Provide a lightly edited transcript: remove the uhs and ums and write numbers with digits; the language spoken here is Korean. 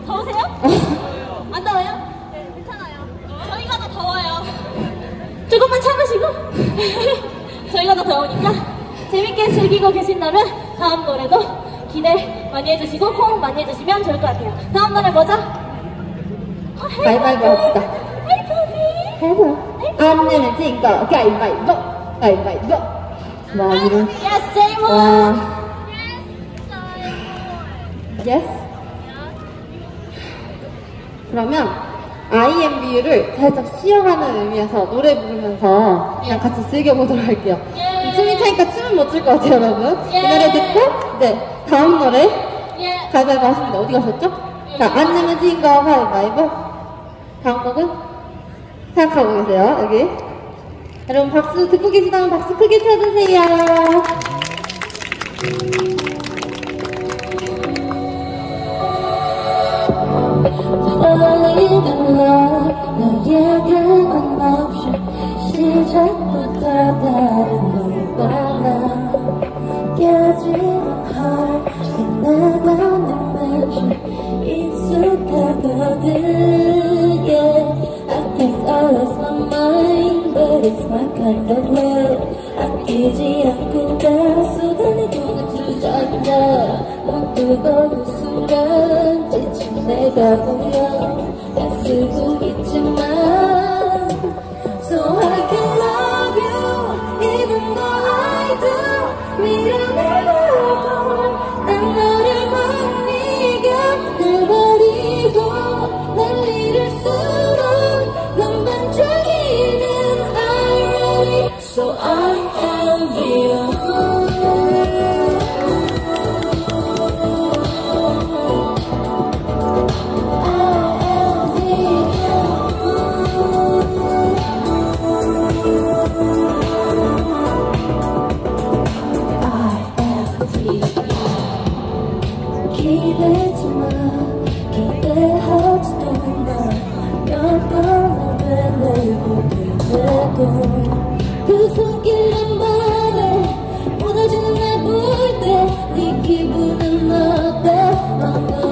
더우세요? 안 더워요? 네, 괜찮아요. 저희가 더 더워요. 조금만 참으시고 저희가 더 더우니까 재밌게 즐기고 계신다면 다음 노래도 기대 많이 해주시고 호응 많이 해주시면 좋을 것 같아요. 다음 노래 뭐죠? 가위바위보 합시다. 해봐. 안 내면 진 거 가위바위보. 가위바위보. 와 이런. Yes, say more. 와. Yes. 그러면 IMBU를 살짝 쉬어가는 의미에서 노래 부르면서 그냥 같이 즐겨보도록 할게요. 춤이 차니까 춤은 못 출 것 같아요, 여러분. 이 노래 듣고 이제 다음 노래 가위바위보 하십니다. 어디 가셨죠? 자, 안 내면 진 거 가위바위보. 다음 곡은 생각하고 계세요, 여기. 여러분 박수 듣고 계시다면 박수 크게 쳐주세요. Falling in love 너에게 건 없이 시작부터 다른 너와 깨지는 heart 빛나가는 멘션 익숙하거든 yeah. I think I lost my mind but it's my kind of love 아끼지 않고 가수단에 돈을 주저앉아 눈 뜨고 그 순간 지친 내가 보여 애쓰고 있지만 So I can love you even though I do 밀어내봐도 난 너를 못 이겨 날 버리고 날 잃을수록 넌 반짝이는 irony So I am you 기대지마 기대하지도 마 몇 번을 되뇌고 되뇌고 그 손길은 말해 무너지는 날 볼 때 네 기분은 어때